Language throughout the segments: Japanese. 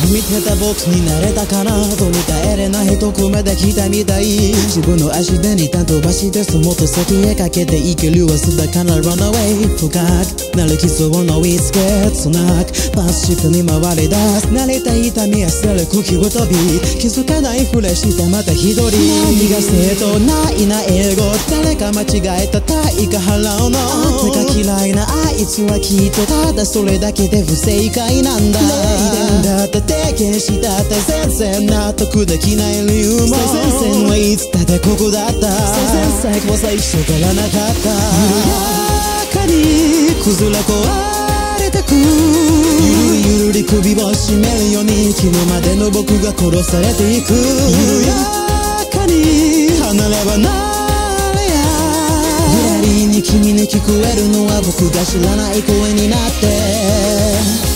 見てた僕になれたかなと見返れないとこまで来たみたい。自分の足で二段飛ばしてそもっと先へかけていけるはすだから Run away 深くなる傷を乗りつけつなくパスしてに回り出す慣れた痛みは捨てる茎を飛び気づかないふりしてまた一人何が正当ないな英語誰か間違えた対価払うのあんたが嫌いなあいつはきっとただそれだけで不正解なんだ霊伝だって提言したって全然納得できない理由も最前線はいつだってここだった最前線は最初からなかった緩やかに崩れ壊れてくゆるゆるり首を絞めるように昨日までの僕が殺されていく緩やかに離れ離れやゆらりに君に聞こえるのは僕が知らない声になって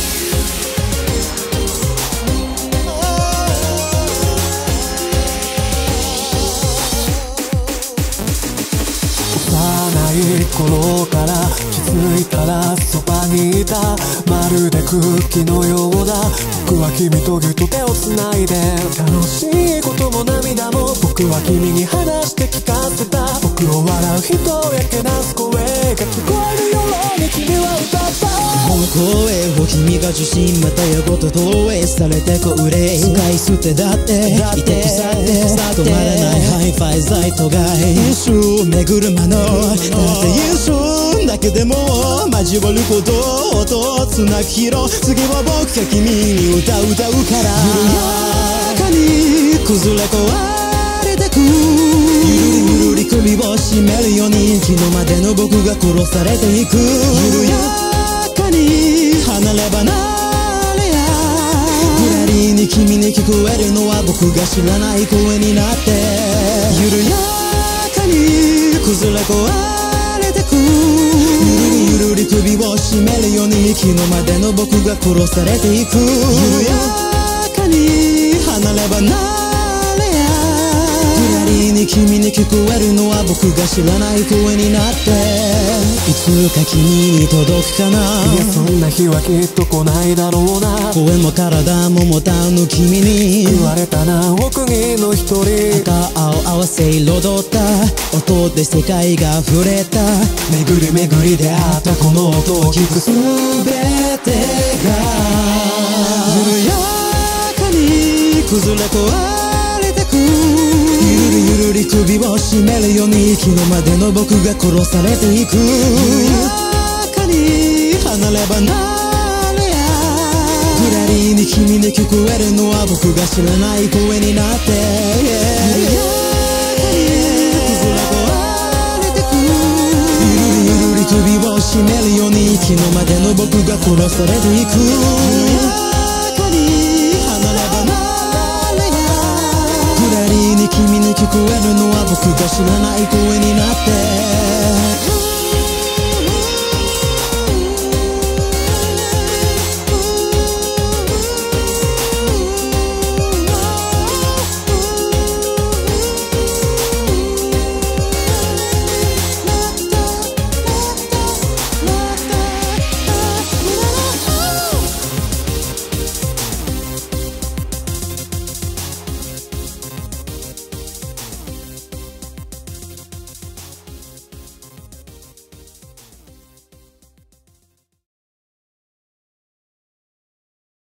頃から気づいたらそばにいたまるで空気のようだ僕は君とぎゅっと手をつないで楽しいことも涙も僕は君に話して聞かせた僕を笑う人やけなす声が聞こえるように君は歌ったこの声を君が受信また横と投影されてこうれ使い捨てだっていて腐って止まらないハイファイザイトが一瞬巡る間のなんて一瞬だけでも交わること音をつなぐヒロ次は僕が君に歌うから緩やかに崩れ壊れてくゆるゆるり首を絞めるように昨日までの僕が殺されていく緩やかに離れ離れやゆらりに君に聞こえるのは僕が知らない声になって緩やかに崩れ壊れてくゆるゆるり首を絞めるように昨日までの僕が殺されていく緩やかに離れ離れやゆらりに君に聞こえるのは僕が知らない声になっていつか君に届くかないやそんな日はきっと来ないだろうな声も体も持たぬ君に言われたなお国の一人赤青合わせ彩った音で世界が触れた巡り巡りであったこの音を聞くすべてが緩やかに崩れ壊れてくゆるゆるり首を絞めるように昨日までの僕が殺されていく緩やかに離れ離れやゆらりに君に聞こえるのは僕が知らない声になって緩やかに崩れ壊れてくゆるゆるり首を絞めるように昨日までの僕が殺されていく緩やかに離れ離れやゆらりに君に聞こえるのは僕が知らない声になって